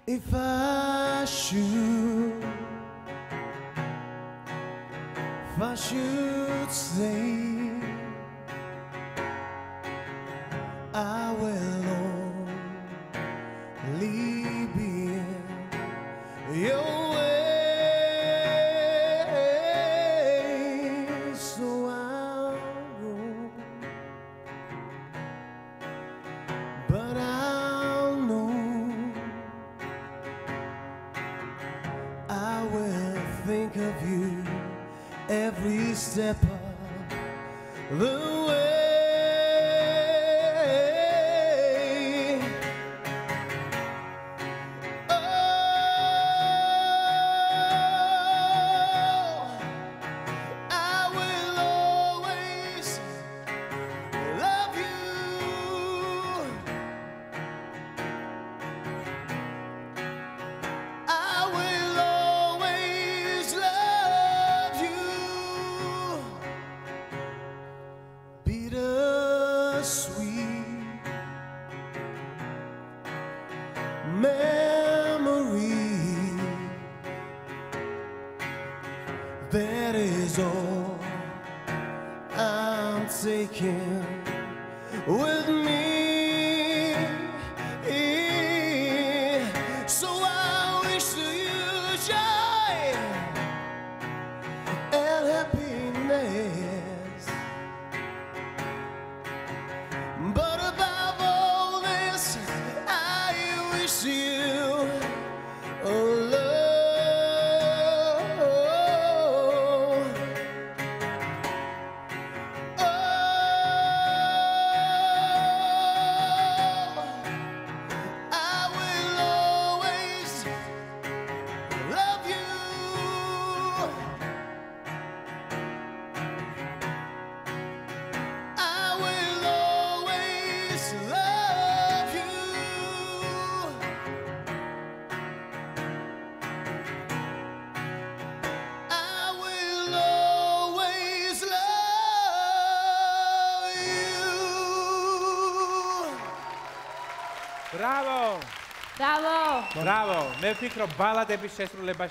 If I should say I will only be in your way, so I'll go, but I'll know I will think of you every step of the way. Oh, I will always love you. I will always love you. Bittersweet memory, that is all I'm taking with me. So I wish you joy and happiness, but above all this, I wish you love. Oh, I will always love you. I will always love you. I will always love you. Bravo! Bravo! Bravo! მე ვფიქრობ ბალადების შესრულება